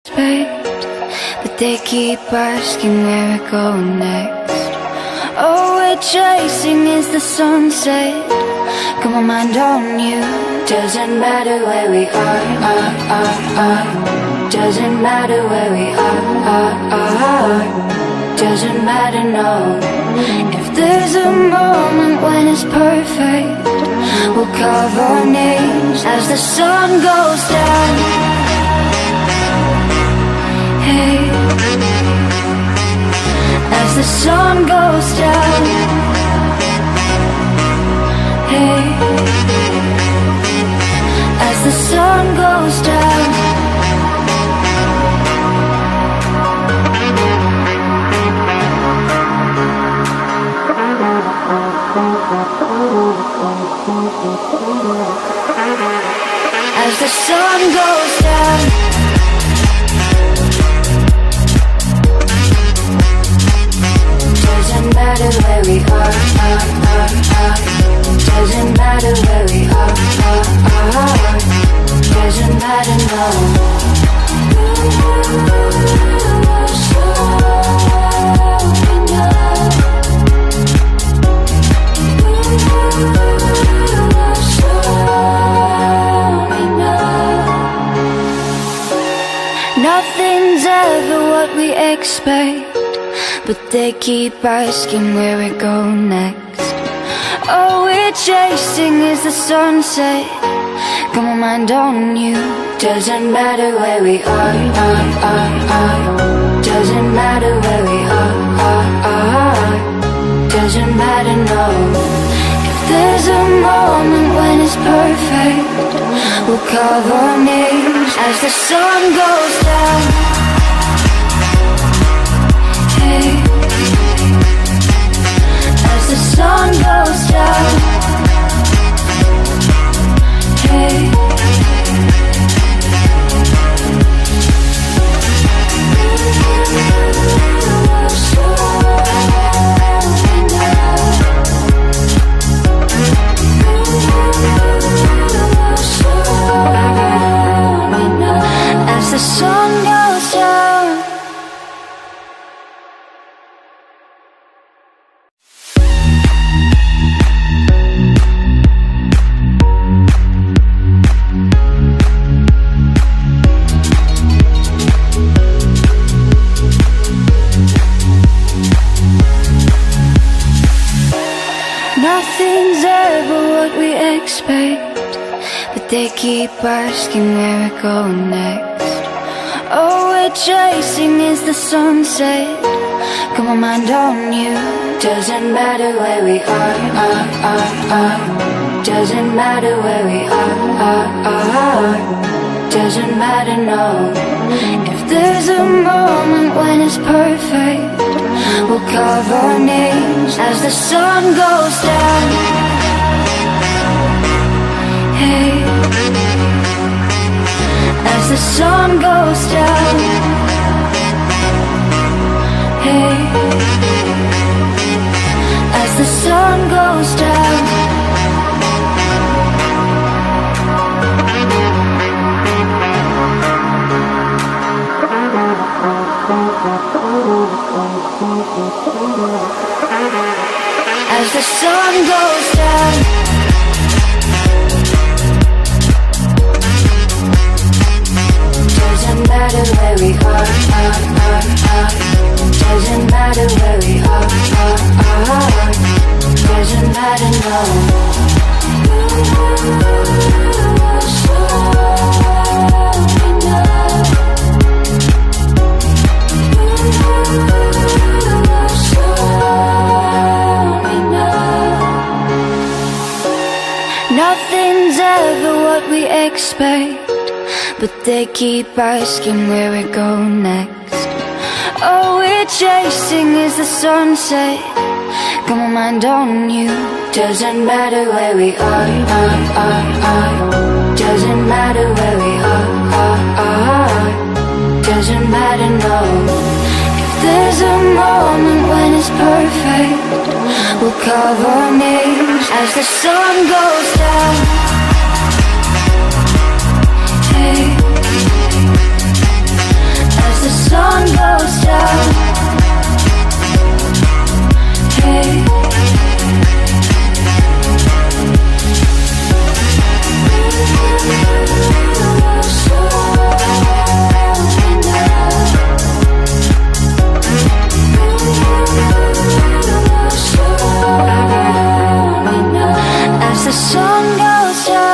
But they keep asking where we're going next. All we're chasing is the sunset. Got my mind on you. Doesn't matter where we are. Doesn't matter where we are. Doesn't matter, no. If there's a moment when it's perfect, we'll carve our names as the sun goes down. Hey, as the sun goes down. Hey, as the sun goes down. As the sun goes down. Doesn't matter where we are. Doesn't matter where we are. Doesn't matter, no. Nothing's ever what we expect, but they keep asking where we're going next. All we're chasing is the sunset. Got my mind on you. Doesn't matter where we are. Doesn't matter where we are. Doesn't matter, no. If there's a moment when it's perfect, we'll carve our names as the sun goes down. Hey, as the sun goes down. Hey, as the sun goes down. Nothing's ever what we expect, but they keep asking where we're going next. All we're chasing is the sunset. Got my mind on you. Doesn't matter where we are. Doesn't matter where we are. Doesn't matter, no. If there's a moment when it's perfect, we'll carve our names as the sun goes down. Hey, as the sun goes down. Hey, as the sun goes down. As the sun goes down. Doesn't matter where we are. Doesn't matter where we are. Doesn't matter, no. Nothing's ever what we expect, but they keep asking where we're going next. All we're chasing is the sunset. Got my mind on you. Doesn't matter where we are. Doesn't matter where we are. Doesn't matter, no. If there's a moment when it's perfect, we'll carve our names as the sun goes down. Hey, sun goes down.